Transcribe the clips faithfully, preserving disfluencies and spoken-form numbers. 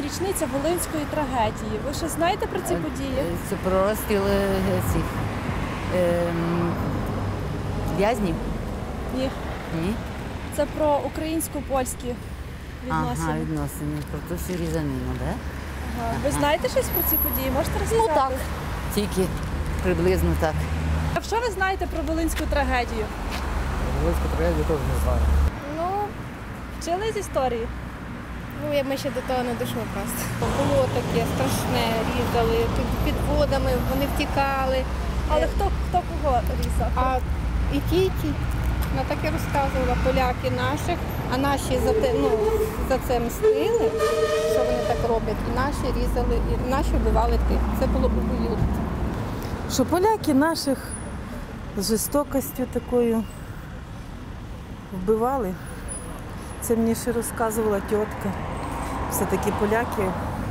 річниця Волинської трагедії. Ви щось знаєте про ці події? Це про розстріл цих е, в'язнів? Ні. Ні? Це про українсько-польські відносини. Ага, відносини. Про ту всю різанину, так? Да? Ага. Ви знаєте щось про ці події? Можете розказати? Ну так, тільки приблизно так. А що ви знаєте про Волинську трагедію? Волинську трагедію теж не знаю. Ну, вчили з історії? Ну, ми ще до того не дійшли просто. Було таке страшне, різали під підводами, вони втікали. Але хто, хто кого різав? А і ті, і ті. Вона так і розказувала, поляки наших, а наші за те, ну, за це мстили, що вони так роблять. І наші різали, і наші вбивали тих. Це було обоюдно. Що поляки наших з жорстокістю такою вбивали. Це мені ще розказувала тітка. Все-таки поляки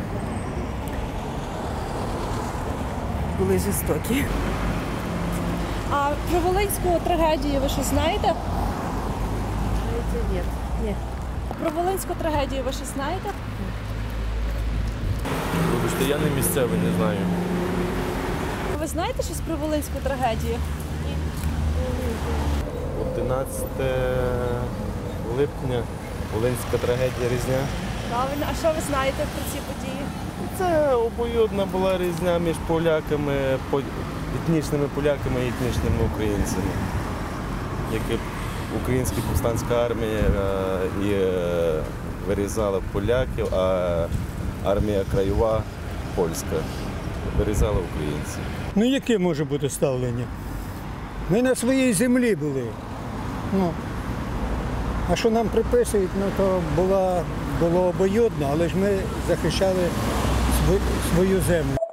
були жорстокі. А про Волинську трагедію ви щось знаєте? Ні. Ні. А про Волинську трагедію ви щось знаєте? Вибачте, я не місцевий, не знаю. Ви знаєте щось про Волинську трагедію? одинадцяте липня, Волинська трагедія, різня. Правильно. А що ви знаєте про ці події? Це обоюдна була різня між поляками, по- етнічними поляками і етнічними українцями. Які українська повстанська армія е, і е, вирізала поляків, а армія краєва польська вирізала українців. Ну яке може бути ставлення? Ми на своїй землі були. Ну, а що нам приписують, ну то була, було обоюдно, але ж ми захищали свою землю.